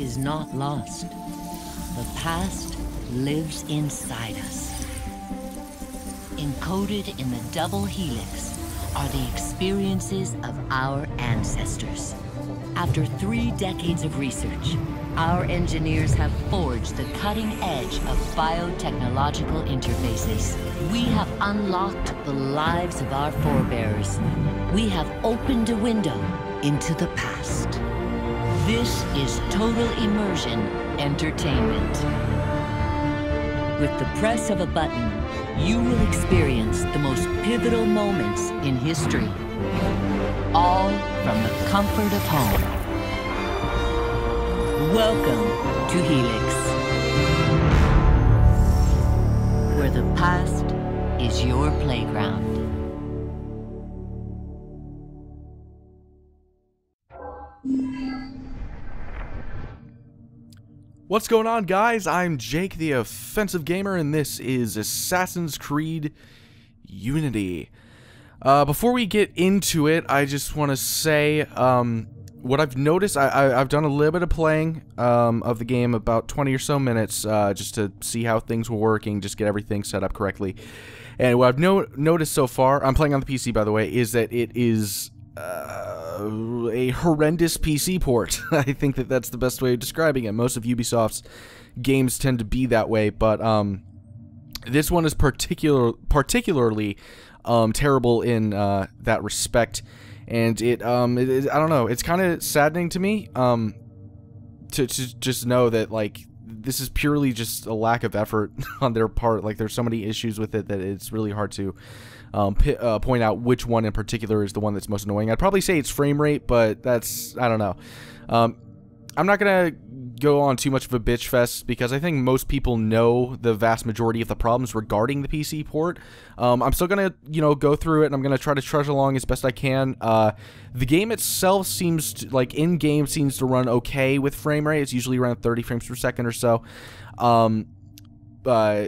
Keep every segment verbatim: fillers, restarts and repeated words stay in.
is not lost. The past lives inside us. Encoded in the double helix are the experiences of our ancestors. After three decades of research, our engineers have forged the cutting edge of biotechnological interfaces. We have unlocked the lives of our forebears. We have opened a window into the past. This is total immersion entertainment. With the press of a button, you will experience the most pivotal moments in history. All from the comfort of home. Welcome to Helix, where the past is your playground. What's going on, guys? I'm Jake, the Offensive Gamer, and this is Assassin's Creed Unity. Uh, before we get into it, I just want to say, um, what I've noticed, I, I, I've done a little bit of playing um, of the game, about twenty or so minutes, uh, just to see how things were working, just get everything set up correctly. And what I've no noticed so far, I'm playing on the P C, by the way, is that it is uh, a horrendous P C port. I think that that's the best way of describing it. Most of Ubisoft's games tend to be that way, but um, this one is particular, particularly um, terrible in uh, that respect. And it, um, it, it, I don't know, it's kind of saddening to me, um, to, to just know that, like, this is purely just a lack of effort on their part. Like, there's so many issues with it that it's really hard to, um, p uh, point out which one in particular is the one that's most annoying. I'd probably say it's frame rate, but that's, I don't know. Um, I'm not gonna go on too much of a bitch fest because I think most people know the vast majority of the problems regarding the P C port. Um, I'm still gonna, you know, go through it, and I'm gonna try to trudge along as best I can. Uh, the game itself seems to, like, in-game seems to run okay with frame rate. It's usually around thirty frames per second or so. Um, uh,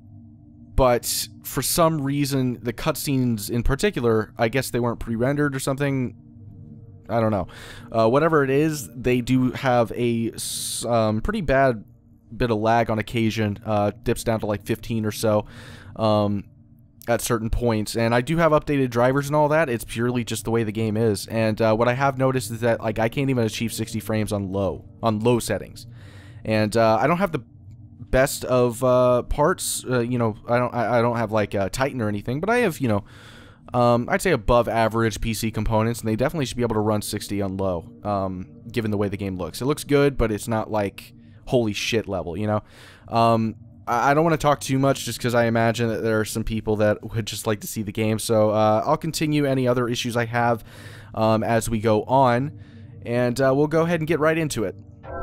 but for some reason, the cutscenes in particular, I guess they weren't pre-rendered or something. I don't know. Uh, whatever it is, they do have a um, pretty bad bit of lag on occasion. Uh, dips down to like fifteen or so um, at certain points. And I do have updated drivers and all that. It's purely just the way the game is. And uh, what I have noticed is that, like, I can't even achieve sixty frames on low on low settings. And uh, I don't have the best of uh, parts. Uh, you know, I don't. I, I don't have like uh, Titan or anything, but I have, you know, Um, I'd say above average P C components, and they definitely should be able to run sixty on low, um, given the way the game looks. It looks good, but it's not like holy shit level, you know? Um, I, I don't want to talk too much just because I imagine that there are some people that would just like to see the game, so uh, I'll continue any other issues I have um, as we go on, and uh, we'll go ahead and get right into it.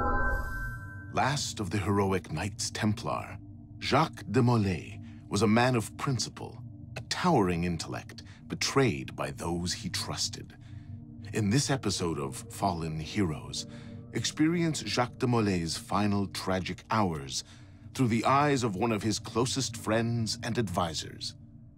Last of the heroic Knights Templar, Jacques de Molay was a man of principle, a towering intellect, betrayed by those he trusted. In this episode of Fallen Heroes, experience Jacques de Molay's final tragic hours through the eyes of one of his closest friends and advisors.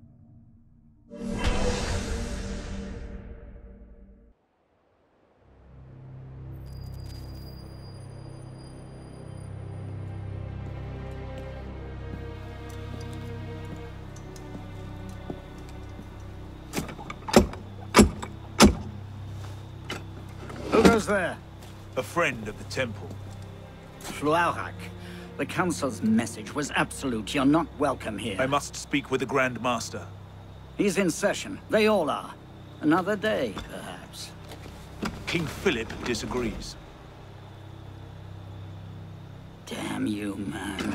Who goes there? A friend of the temple. Fluarak. The Council's message was absolute. You're not welcome here. I must speak with the Grand Master. He's in session. They all are. Another day, perhaps. King Philip disagrees. Damn you, man.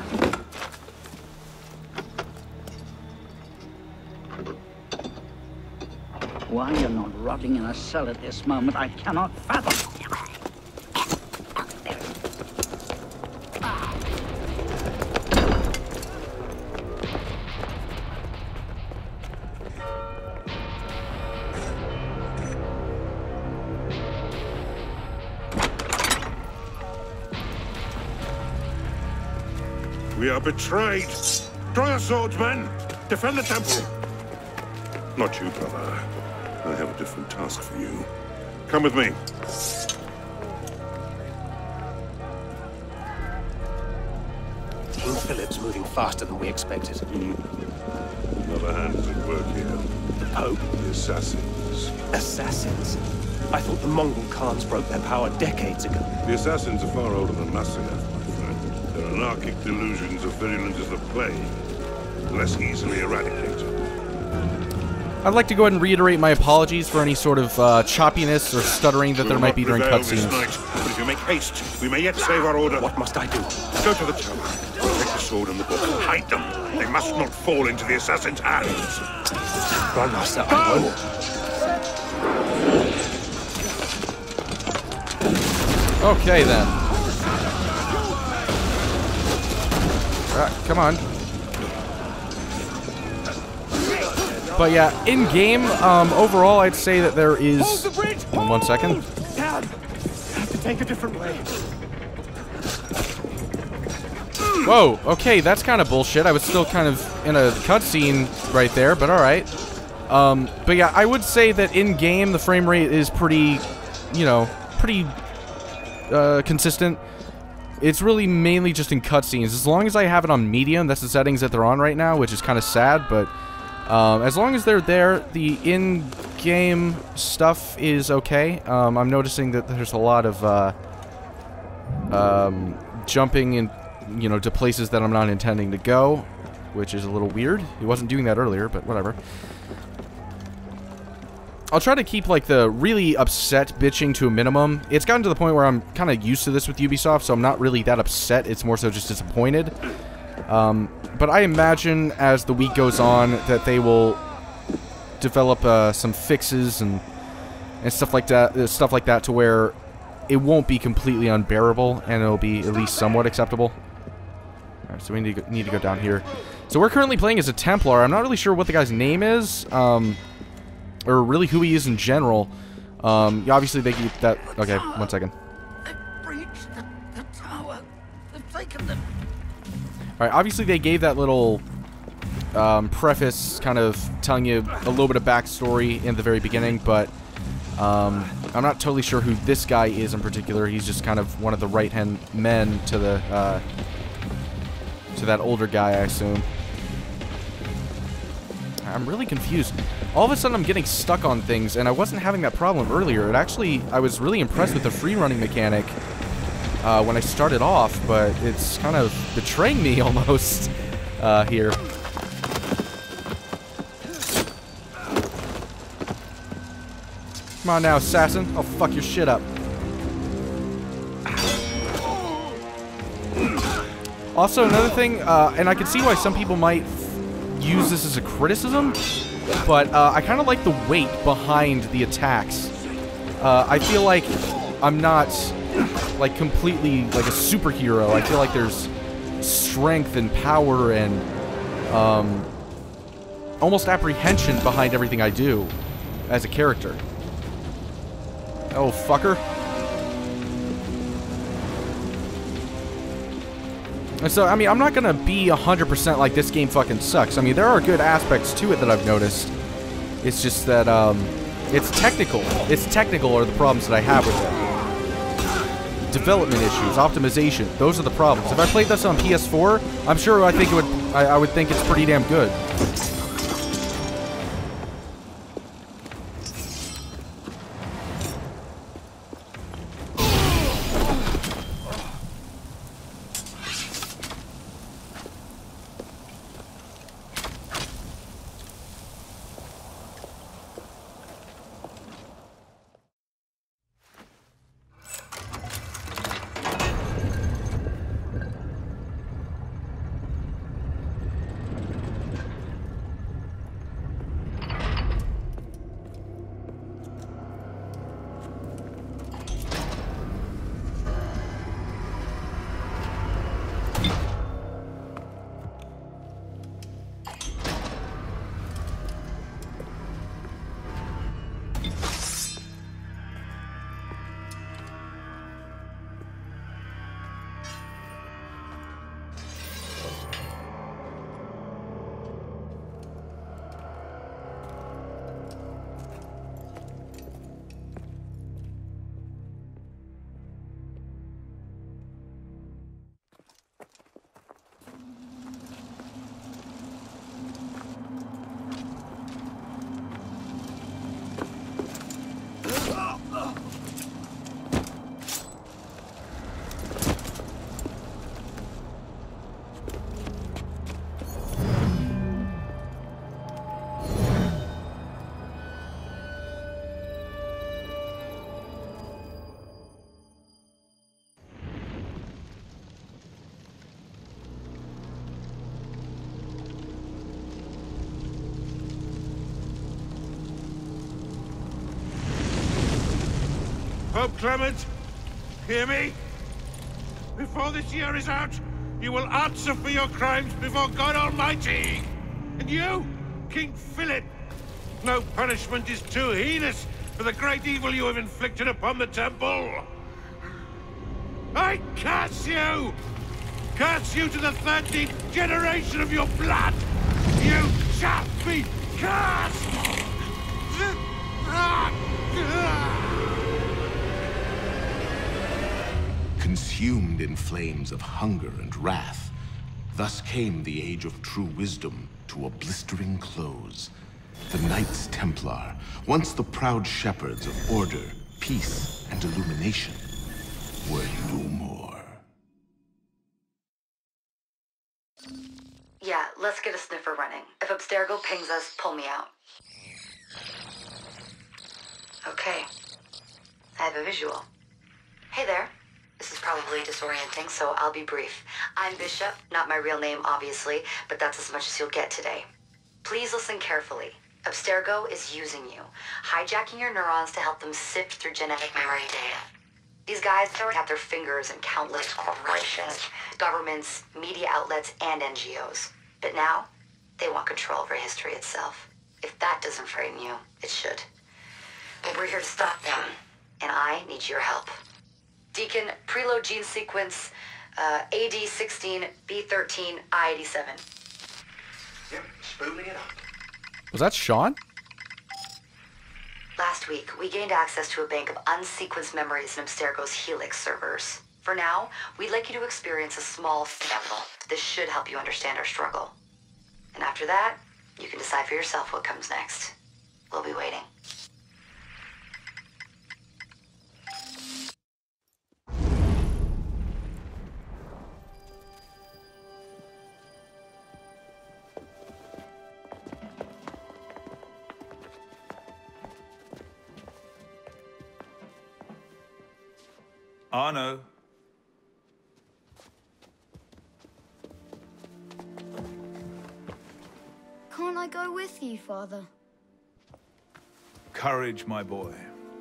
Why you're not rotting in a cell at this moment, I cannot fathom. We are betrayed. Draw your swords, men. Defend the temple. Not you, brother. I have a different task for you. Come with me. King Philip's moving faster than we expected. Another hand is at work here. Oh, The assassins. assassins. I thought the Mongol Khans broke their power decades ago. The assassins are far older than Massinger, my friend. Their anarchic delusions are virulent as the plague, less easily eradicated. I'd like to go ahead and reiterate my apologies for any sort of uh, choppiness or stuttering that We there will might not be during prevail this cutscenes. night, but if you make haste, we may yet save our order. What must I do? Go to the tower. Take the sword and the book. Hide them. They must not fall into the assassin's hands. Grandmaster, I will. Okay, then. Alright, come on. But yeah, in-game, um, overall, I'd say that there is... Hold the bridge! Hold on one second. Dad, I have to take a different way. Whoa, okay, that's kind of bullshit. I was still kind of in a cutscene right there, but alright. Um, but yeah, I would say that in-game, the frame rate is pretty, you know, pretty uh, consistent. It's really mainly just in cutscenes. As long as I have it on medium, that's the settings that they're on right now, which is kind of sad, but um, as long as they're there, the in-game stuff is okay. Um, I'm noticing that there's a lot of uh, um, jumping in, you know, to places that I'm not intending to go, which is a little weird. He wasn't doing that earlier, but whatever. I'll try to keep, like, the really upset bitching to a minimum. It's gotten to the point where I'm kind of used to this with Ubisoft, so I'm not really that upset. It's more so just disappointed. Um, but I imagine as the week goes on that they will develop uh, some fixes and and stuff like that, uh, stuff like that, to where it won't be completely unbearable and it'll be at least somewhat acceptable. All right, so we need to go, need to go down here. So we're currently playing as a Templar. I'm not really sure what the guy's name is. Um... Or really who he is in general. Um, yeah, obviously they keep that... Okay, one second. They've breached the, the tower. They've taken them. Alright, obviously they gave that little um, preface kind of telling you a little bit of backstory in the very beginning, but um, I'm not totally sure who this guy is in particular. He's just kind of one of the right-hand men to the... Uh, to that older guy, I assume. I'm really confused. All of a sudden I'm getting stuck on things, and I wasn't having that problem earlier. It actually, I was really impressed with the free running mechanic uh, when I started off, but it's kind of betraying me almost uh, here. Come on now, assassin. I'll fuck your shit up. Also, another thing, uh, and I can see why some people might use this as a criticism, but uh, I kind of like the weight behind the attacks. Uh, I feel like I'm not like completely like a superhero. I feel like there's strength and power and um, almost apprehension behind everything I do as a character. Oh, fucker. And so, I mean, I'm not gonna be one hundred percent like this game fucking sucks. I mean, there are good aspects to it that I've noticed. It's just that, um, it's technical. It's technical are the problems that I have with it. Development issues, optimization, those are the problems. If I played this on P S four, I'm sure I think it would, I, I would think it's pretty damn good. Pope Clement, hear me? Before this year is out, you will answer for your crimes before God Almighty! And you, King Philip, no punishment is too heinous for the great evil you have inflicted upon the temple! I curse you! Curse you to the thirteenth generation of your blood! You shall be cursed! Consumed in flames of hunger and wrath, thus came the age of true wisdom to a blistering close. The Knights Templar, once the proud shepherds of order, peace, and illumination, were no more. Yeah, let's get a sniffer running. If Abstergo pings us, pull me out. Okay. I have a visual. Hey there. This is probably disorienting, so I'll be brief. I'm Bishop, not my real name, obviously, but that's as much as you'll get today. Please listen carefully. Abstergo is using you, hijacking your neurons to help them sift through genetic memory data. These guys have their fingers in countless corporations, governments, media outlets, and N G Os. But now, they want control over history itself. If that doesn't frighten you, it should. But we're here to stop them, and I need your help. Deacon, preload gene sequence, uh, A D sixteen, B thirteen, I eighty-seven. Yep, spooling it up. Was that Sean? Last week, we gained access to a bank of unsequenced memories in Abstergo's Helix servers. For now, we'd like you to experience a small sample. This should help you understand our struggle. And after that, you can decide for yourself what comes next. We'll be waiting. Arno. Can't I go with you, Father? Courage, my boy.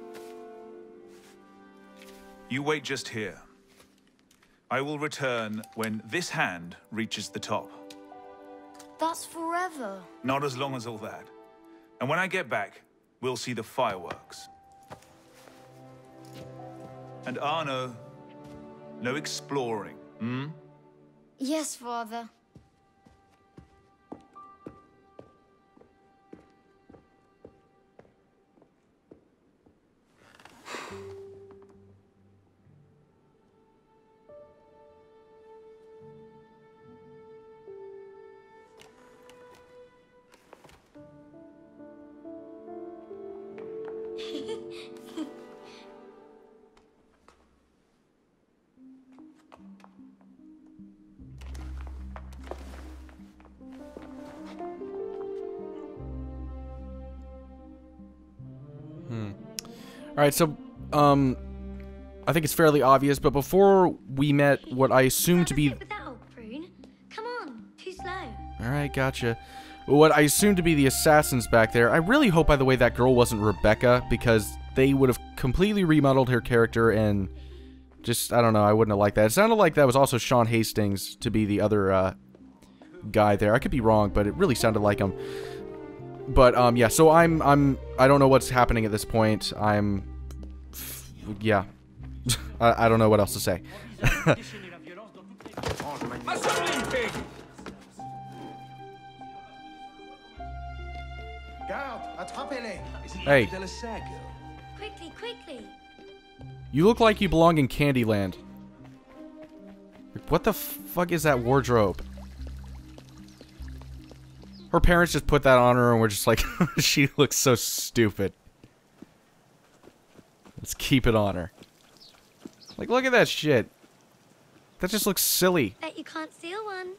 You wait just here. I will return when this hand reaches the top. That's forever. Not as long as all that. And when I get back, we'll see the fireworks. And Arno, no exploring, hmm? Yes, Father. Alright, so, um, I think it's fairly obvious, but before we met what I assume to be... With that old prune. Come on, too slow. Alright, gotcha. What I assume to be the assassins back there, I really hope, by the way, that girl wasn't Rebecca, because they would have completely remodeled her character and just, I don't know, I wouldn't have liked that. It sounded like that was also Sean Hastings to be the other, uh, guy there. I could be wrong, but it really sounded like him. But, um, yeah, so I'm, I'm, I don't know what's happening at this point. I'm, yeah. I, I don't know what else to say. Hey. Quickly, quickly. You look like you belong in Candyland. What the fuck is that wardrobe? Her parents just put that on her and we're just like, she looks so stupid. Let's keep it on her. Like, look at that shit. That just looks silly. Bet you can't steal one.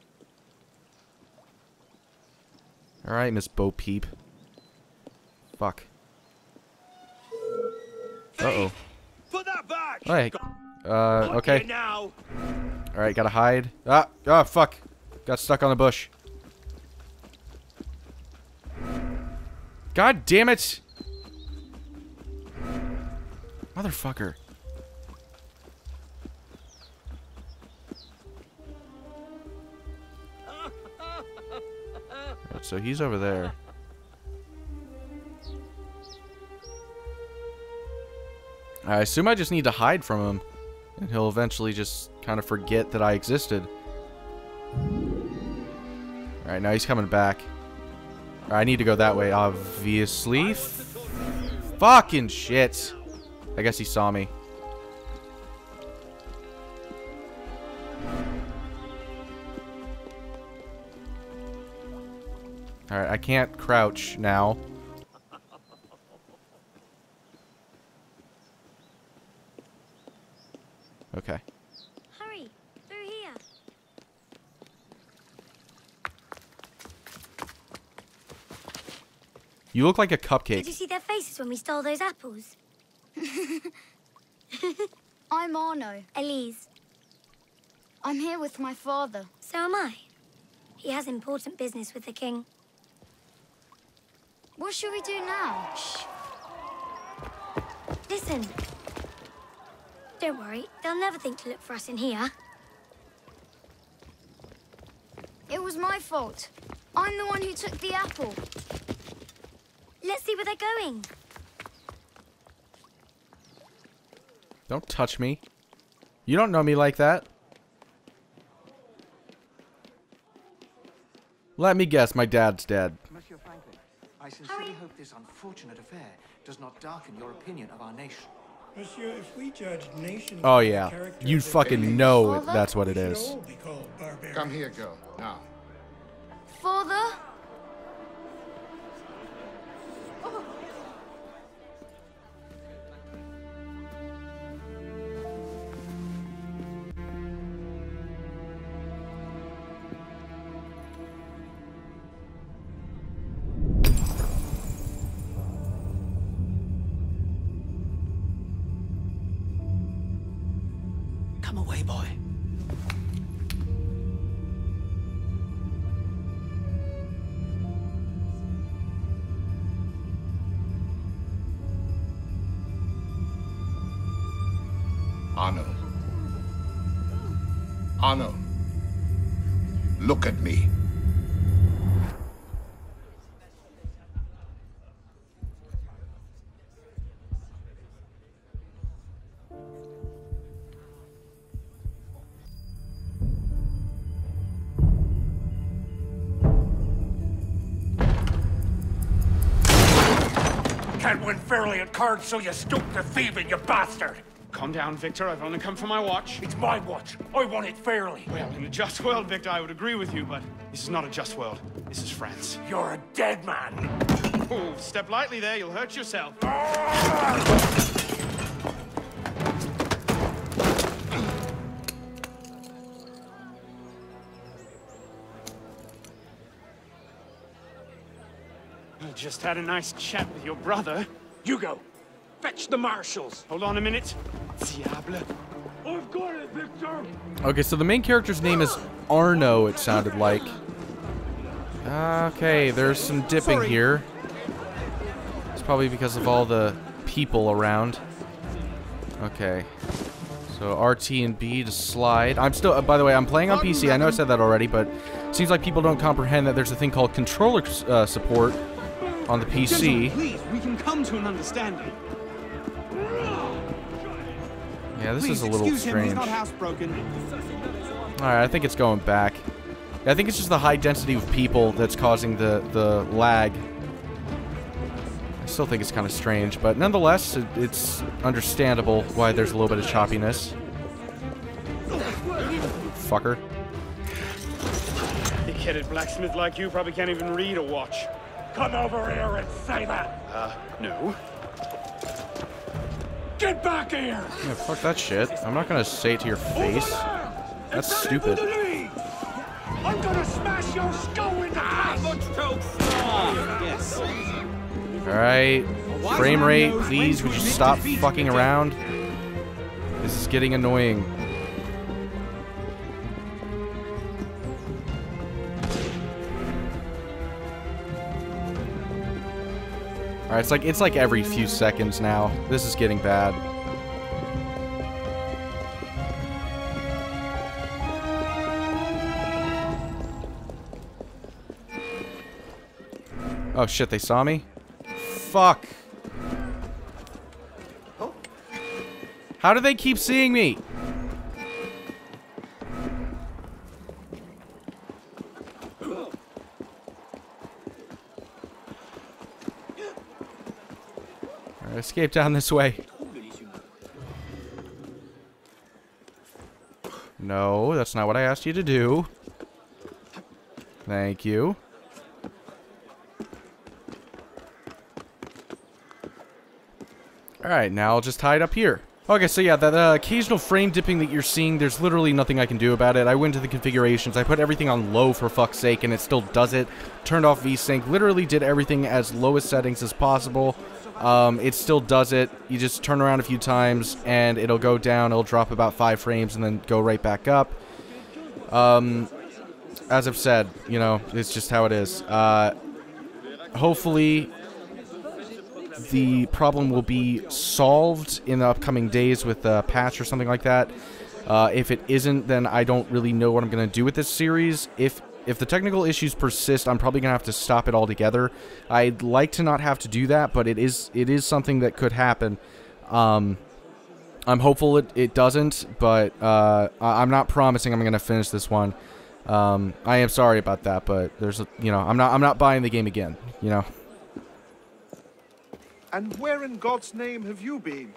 Alright, Miss Bo Peep. Fuck. Uh-oh. Put that back! Hey. Uh, okay. Now. Alright, gotta hide. Ah, ah, fuck. Got stuck on the bush. God damn it! Motherfucker. Right, so he's over there. I assume I just need to hide from him. And he'll eventually just kind of forget that I existed. Alright, now he's coming back. I need to go that way, obviously. Fucking shit. I guess he saw me. Alright, I can't crouch now. Okay. Hurry, through here. You look like a cupcake. Did you see their faces when we stole those apples? I'm Arno. Elise. I'm here with my father. So am I. He has important business with the king. What should we do now? Shh. Listen. Don't worry, they'll never think to look for us in here. It was my fault. I'm the one who took the apple. Let's see where they're going. Don't touch me. You don't know me like that. Let me guess, my dad's dead. Monsieur Franklin, I sincerely hope this unfortunate affair does not darken your opinion of our nation. Monsieur, if we judge nations Oh yeah, you fucking know it, that's what it is. Come here, girl, now. Father? Come away, boy. Arno. Arno. Look at me. Can't win fairly at cards, so you stoop to thieving, you bastard! Calm down, Victor. I've only come for my watch. It's my watch. I want it fairly. Well, in a just world, Victor, I would agree with you, but this is not a just world. This is France. You're a dead man. Oh, step lightly there. You'll hurt yourself. I just had a nice chat with your brother. You go. Fetch the marshals. Hold on a minute. Diable. I've got it, Victor. Okay, so the main character's name is Arno, it sounded like. Okay, there's some dipping Sorry. here. It's probably because of all the people around. Okay. So R T and B to slide. I'm still, uh, by the way, I'm playing on P C. I know I said that already, but it seems like people don't comprehend that there's a thing called controller uh, support on the P C. Gentlemen, please, we can come to an understanding. Yeah, this please, is a little excuse him, he's strange. not housebroken. Alright, I think it's going back. I think it's just the high density of people that's causing the, the lag. I still think it's kind of strange, but nonetheless, it, it's understandable why there's a little bit of choppiness. Fucker. Big-headed blacksmith like you probably can't even read a watch. Come over here and say that. Uh, no. Get back here. Yeah, fuck that shit. I'm not gonna say it to your face. That's stupid. I'm gonna smash your skull into Yes. Alright. Frame rate, please. Would you stop fucking around? This is getting annoying. Alright, it's like it's like every few seconds now. This is getting bad. Oh shit, they saw me? Fuck. How do they keep seeing me? Alright, escape down this way. No, that's not what I asked you to do. Thank you. Alright, now I'll just hide up here. Okay, so yeah, that uh, occasional frame dipping that you're seeing, there's literally nothing I can do about it. I went to the configurations, I put everything on low for fuck's sake, and it still does it. Turned off VSync, literally did everything as lowest settings as possible. Um, it still does it. You just turn around a few times, and it'll go down, it'll drop about five frames, and then go right back up. Um, as I've said, you know, it's just how it is. Uh, hopefully the problem will be solved in the upcoming days with a patch or something like that. Uh, if it isn't, then I don't really know what I'm going to do with this series. If if the technical issues persist, I'm probably going to have to stop it altogether. I'd like to not have to do that, but it is it is something that could happen. Um, I'm hopeful it, it doesn't, but uh, I'm not promising I'm going to finish this one. Um, I am sorry about that, but there's a, you know, I'm not I'm not buying the game again, you know. And where in God's name have you been?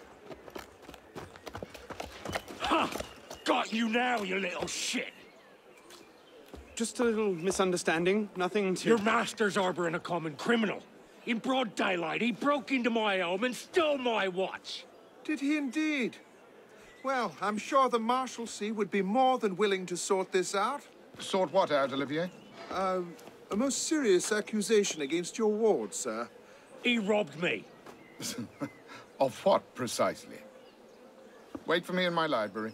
Ha! Got you now, you little shit! Just a little misunderstanding, nothing to... Your master's harboring a common criminal. In broad daylight, he broke into my home and stole my watch. Did he indeed? Well, I'm sure the Marshalsea would be more than willing to sort this out. Sort what out, Olivier? Uh, a most serious accusation against your ward, sir. He robbed me. Of what, precisely? Wait for me in my library.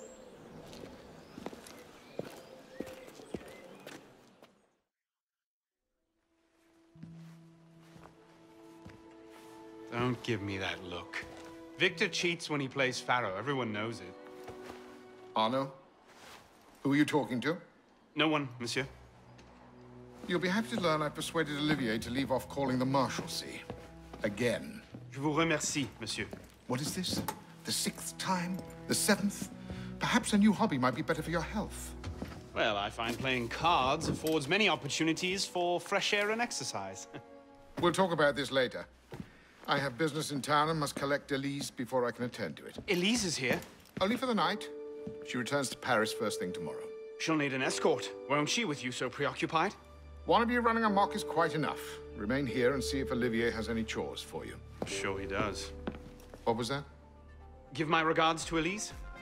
Don't give me that look. Victor cheats when he plays Pharaoh. Everyone knows it. Arno? Who are you talking to? No one, monsieur. You'll be happy to learn I've persuaded Olivier to leave off calling the Marshalsea. Again. Je vous remercie, monsieur. What is this? The sixth time? The seventh? Perhaps a new hobby might be better for your health. Well, I find playing cards affords many opportunities for fresh air and exercise. We'll talk about this later. I have business in town and must collect Elise before I can attend to it. Elise is here? Only for the night. She returns to Paris first thing tomorrow. She'll need an escort. Won't she, with you so preoccupied? One of you running amok is quite enough. Remain here and see if Olivier has any chores for you. Sure he does. What was that? Give my regards to Elise.